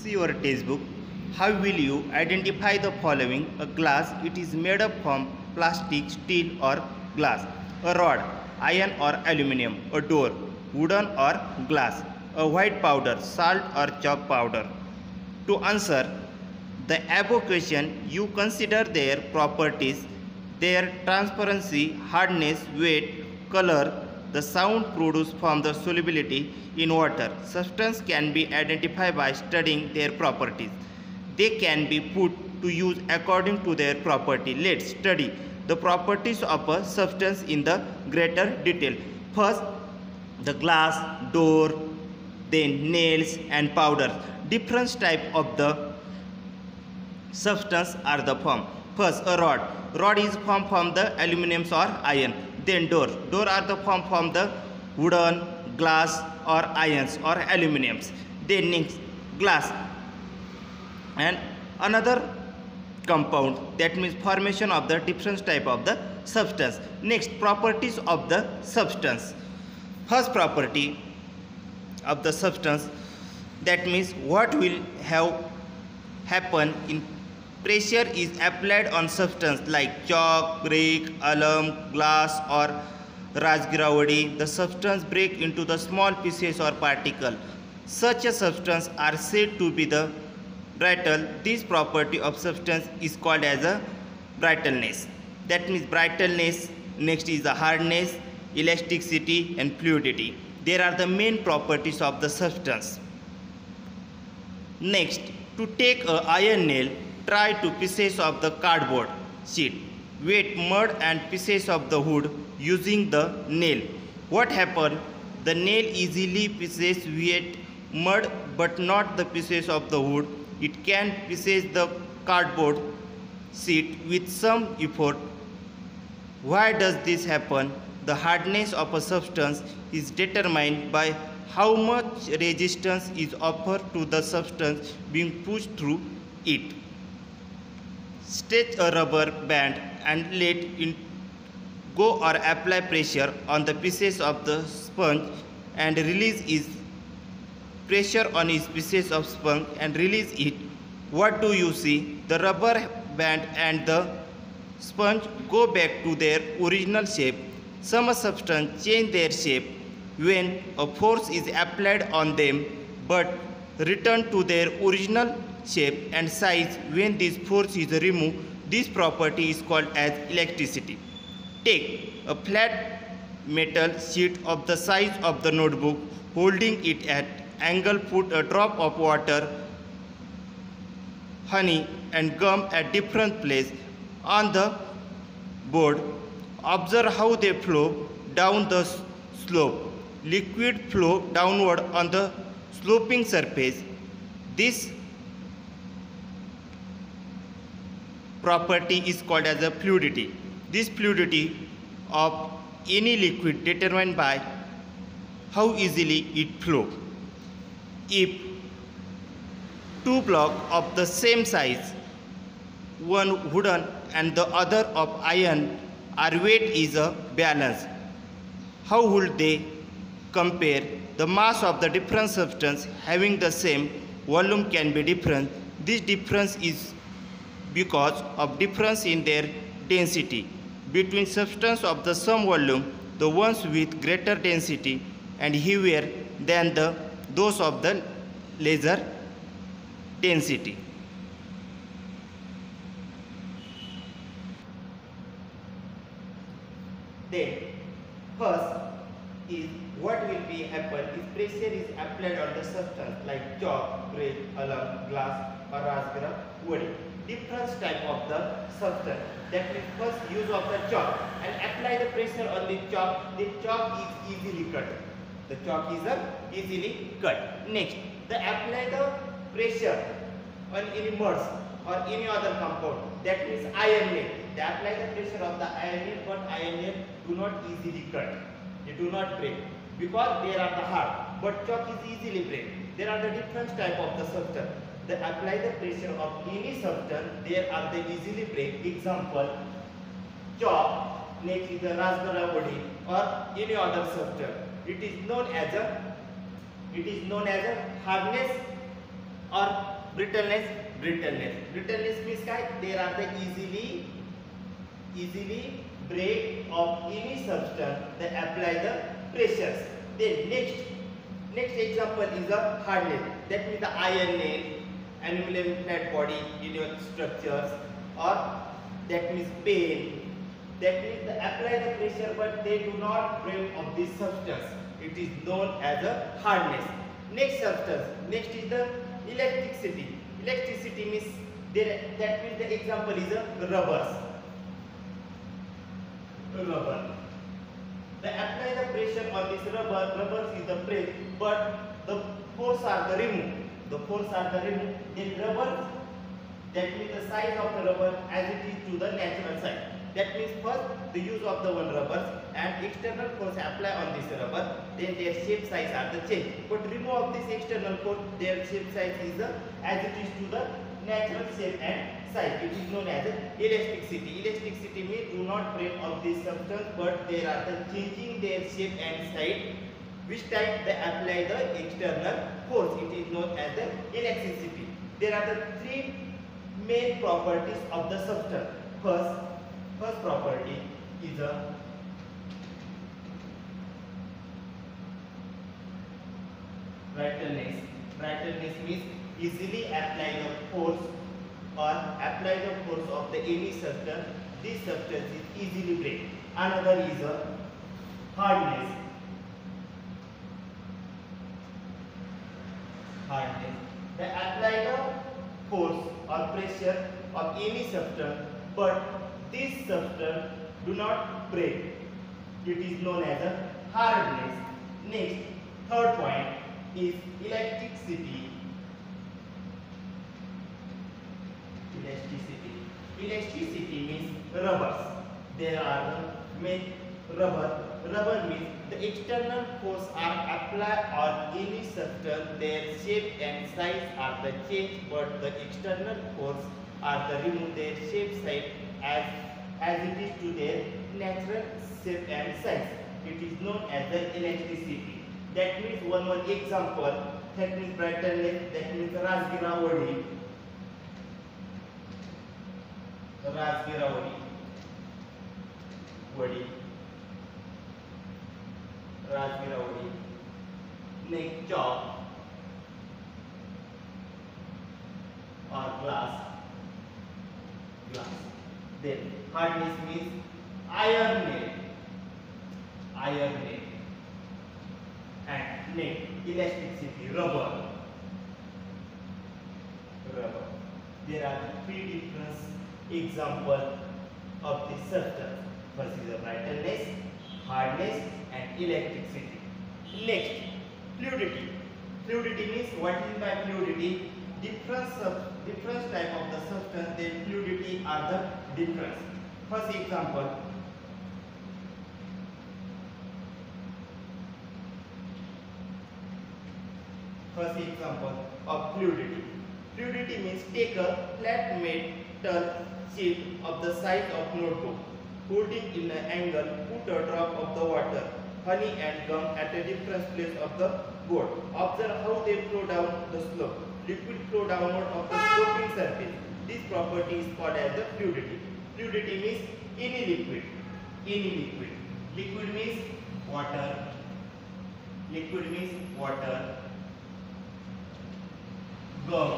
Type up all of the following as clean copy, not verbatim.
See your textbook. How will you identify the following? A glass, it is made up from plastic, steel or glass. A rod, iron or aluminum. A door, wooden or glass. A white powder, salt or chalk powder. To answer the above question, you consider their properties, their transparency, hardness, weight, color, the sound produced from the solubility in water. Substance can be identified by studying their properties. They can be put to use according to their property. Let's study the properties of a substance in the greater detail. First, the glass, door, then nails and powders. Different type of the substance are the form. First, a rod. Rod is formed from the aluminum or iron. Then door. Door are the form from the wooden, glass or irons or aluminums. Then next, glass. And another compound, that means formation of the different type of the substance. Next, properties of the substance. First property of the substance, that means what will have happen in pressure is applied on substance like chalk, brick, alum, glass or rajgiravadi. The substance break into the small pieces or particle. Such a substance are said to be the brittle. This property of substance is called as a brittleness. That means brittleness. Next is the hardness, elasticity and fluidity. There are the main properties of the substance. Next, to take a iron nail, try to pieces of the cardboard sheet, wet mud and pieces of the wood using the nail. What happen? The nail easily pieces wet mud but not the pieces of the wood. It can pieces the cardboard sheet with some effort. Why does this happen? The hardness of a substance is determined by how much resistance is offered to the substance being pushed through it. Stretch a rubber band and let it go or apply pressure on the pieces of the sponge and release its pressure on its pieces of sponge and release it. What do you see? The rubber band and the sponge go back to their original shape. Some substances change their shape when a force is applied on them but return to their original shape and size when this force is removed. This property is called as elasticity. Take a flat metal sheet of the size of the notebook, holding it at angle, put a drop of water, honey and gum at different places on the board. Observe how they flow down the slope. Liquid flow downward on the sloping surface. This property is called as a fluidity. This fluidity of any liquid determined by how easily it flows. If two blocks of the same size, one wooden and the other of iron, our weight is a balance, how would they compare? The mass of the different substance having the same volume can be different. This difference is because of difference in their density between substance of the same volume. The ones with greater density and heavier than those of the lesser density. Then first is what will be happen if pressure is applied on the substance like chalk, brick, alum, glass or rajgiravadi. Different type of the substance. That means first use of the chalk and apply the pressure on the chalk. The chalk is easily cut. The chalk is easily cut. Next, they apply the pressure on any muds or any other compound. That means iron nail. They apply the pressure of the iron nail, but iron nail do not easily cut. They do not break because they are the hard. But chalk is easily break. There are the different type of the substance. They apply the pressure of any substance. There are the easily break. Example, chalk. Next is the rajgiravadi or any other substance. It is known as a hardness or brittleness. Brittleness means काय? There are the easily break of any substance that apply the pressures. Then next example is a hardness. That means the iron nail, aluminum flat body in your structures, or that means pain. That means they apply the pressure but they do not break of this substance. It is known as a hardness. Next substance, next is the elasticity. Elasticity means that means the example is a rubber. They apply the pressure on this rubber is the press, but the force are the remove. Then rubber, that means the size of the rubber as it is to the natural size. That means first the use of the one rubber and external force apply on this rubber, then their shape size are the change. But remove of this external force, their shape size is as it is to the natural shape and size. It is known as elasticity. Elasticity means do not break of this substance, but they are the changing their shape and size. Which time they apply the external force, it is known as the elasticity. There are the three main properties of the substance. First property is a brittleness. Brittleness means easily apply the force of the any substance. This substance is easily break. Another is a hardness. They apply the force or pressure of any substance, but this substance do not break. It is known as a hardness. Next, third point is elasticity. Elasticity means rubbers. There are main rubber. Rubber means the external force are applied on any substance. Their shape and size are the change, but the external force are the remove their shape size as it is to their natural shape and size. It is known as the elasticity. That means one more example. That means brittleness. That means Rasgira wadi. Next, chalk or glass. Then hardness means iron nail. And next, elasticity, rubber. There are three different examples of this substance. First is the brittleness, hardness, and elasticity. Next, fluidity. Fluidity means what is by fluidity? Different type of the substance, their fluidity are the different. First example, of fluidity. Fluidity means take a flat metal sheet of the size of notebook, holding in an angle, put a drop of the water, honey and gum at a different place of the board. Observe how they flow down the slope. Liquid flow downward of the sloping surface. This property is called as the fluidity. Fluidity means any liquid. Liquid means water. Gum,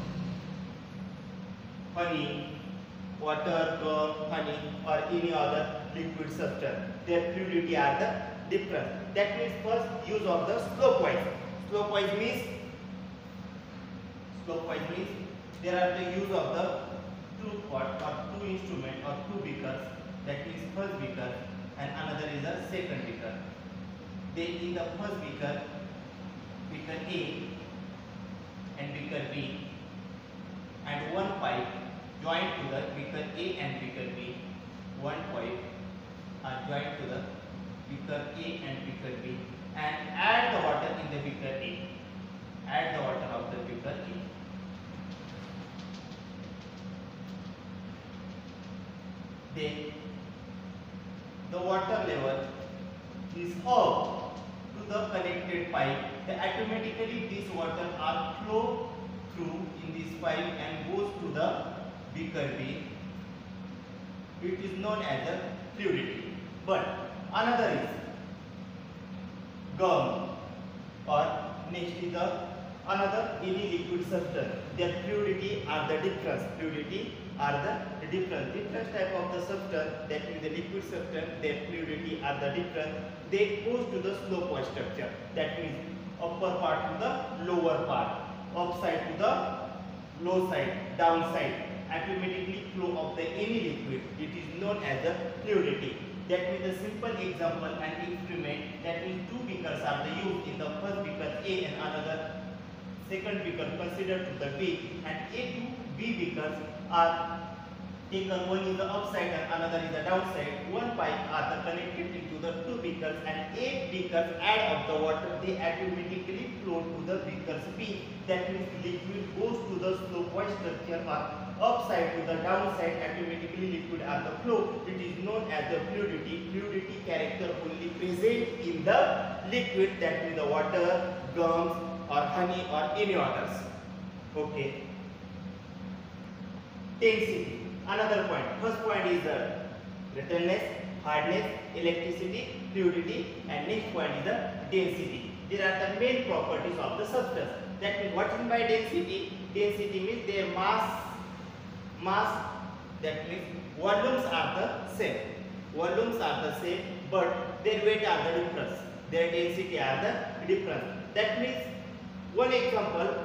honey, water, gum, honey, or any other liquid substance. Their fluidity are the different. That means first use of the slopewise. Slopewise means there are the use of the two pot or two instrument or two beakers. That means first beaker and another is the second beaker. Then in the first beaker A and beaker B, and one pipe joined to the beaker A and beaker B. One pipe are joined to the beaker A and beaker B, and add the water in the beaker A. Add the water of the beaker A. Then the water level is up to the connected pipe. Then automatically this water are flow through in this pipe and goes to the beaker B. It is known as the fluidity. But another is gum, or next is the another any liquid substance. Their fluidity are the difference. Fluidity are the difference. Different type of the substance, that means the liquid substance, their fluidity are the difference. They goes to the slopewise structure. That means upper part to the lower part, upside to the low side, downside. Automatically flow of the any liquid. It is known as the fluidity. That means the simple example and experiment. That means two beakers are the used in the first beaker A and another second beaker considered to the B, and A to B beakers are taken. One is the upside and another is the downside. One pipe are the connected into the two beakers, and A beakers add of the water. They automatically flow to the beakers B. That means liquid goes to the slopewise structure or upside to the downside. Automatically liquid are the flow. It is known as the fluidity. Fluidity character only present in the liquid, that means the water, gums, or honey, or any others. Okay. Density. Another point. First point is the brittleness, hardness, elasticity, fluidity, and next point is the density. These are the main properties of the substance. That means what is by density? Density means their mass. That means volumes are the same. Volumes are the same, but their weight are the difference. Their density are the difference. That means one example,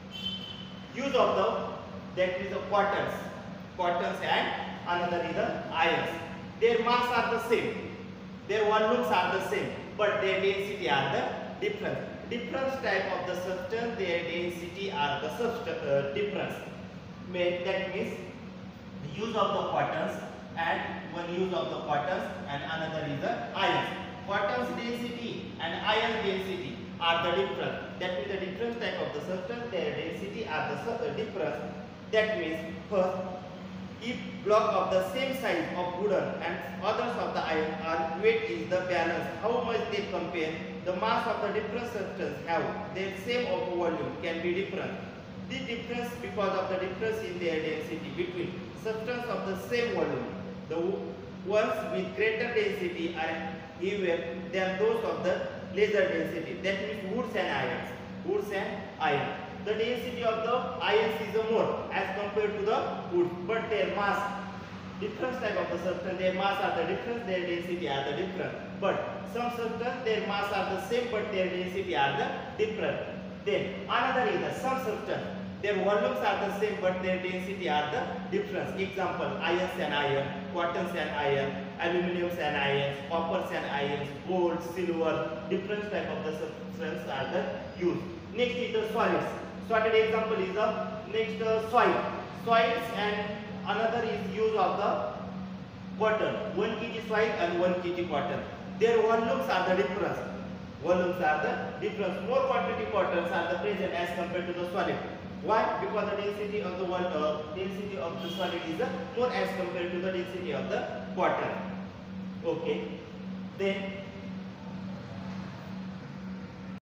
use of the, that is the quarters and another is the ions. Their mass are the same, their volumes are the same, but their density are the different. Different type of the substance, their density are the difference. That means the use of the quarters, and one use of the quarters and another is the ions. Quarters density and ion density are the different. That means the different type of the substance, their density are the difference. That means first, if block of the same size of wooden and others of the iron are weight is the balance, how much they compare, the mass of the different substance have their same of volume can be different. This difference because of the difference in their density between substance of the same volume. The ones with greater density are heavier than those of the lesser density. That means woods and ions. Woods and iron. The density of the ions is more as compared to the wood, but their mass, different type of the substance, their mass are the difference, their density are the different. But some substance, their mass are the same, but their density are the different. Then another is the some substance, their volumes are the same, but their density are the difference. Example, ions and iron, quarters and iron, aluminiums and ions, coppers and ions, gold, silver, different type of the substance are the used. Next is the solids. Solid example is the next soil. Soils, and another is use of the cotton. 1 kg soil and 1 kg cotton. Their volumes are the difference. Volumes are the difference. More quantity cottons are the present as compared to the solid. Why? Because the density of the solid is more as compared to the density of the cotton. Okay. Then